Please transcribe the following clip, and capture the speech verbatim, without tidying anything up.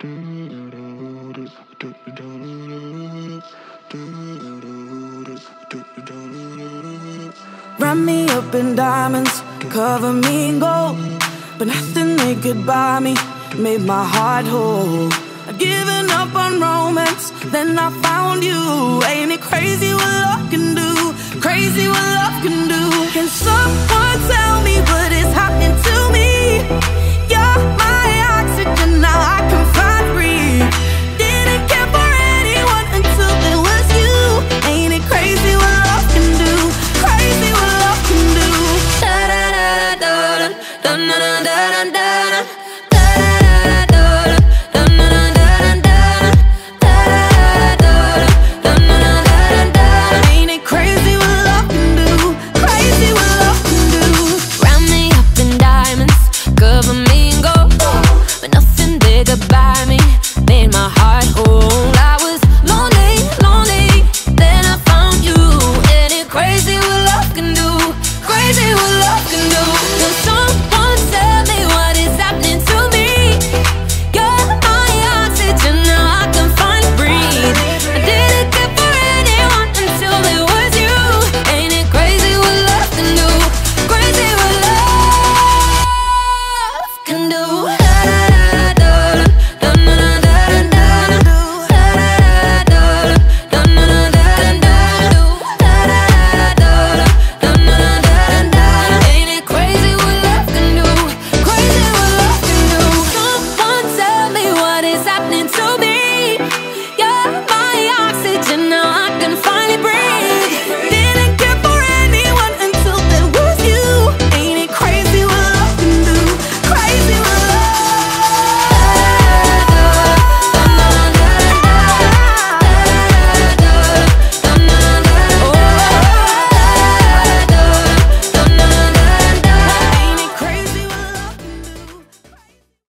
Wrap me up in diamonds, cover me in gold, but nothing they could buy me made my heart whole. I'd given up on romance, then I found you. Ain't it crazy what love can do? Crazy what love can do. Can someone tell me what is happening to me?